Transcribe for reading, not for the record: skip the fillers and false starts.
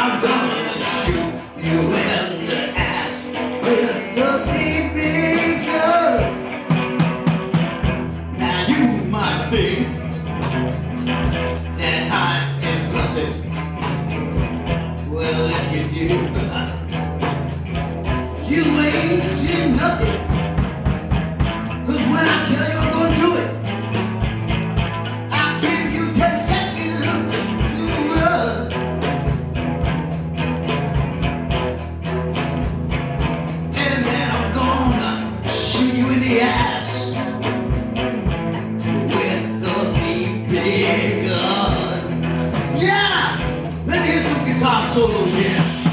I'm gonna shoot you in the ass with the BB gun. Now you might think that I am bluffing. Well, if you do, you ain't seen nothing. 'Cause when I kill you, I'm gonna do it. I'll give you 10 seconds to run. And then I'm gonna shoot you in the ass with the BB gun. Yeah! Let me hear some guitar solos, yeah.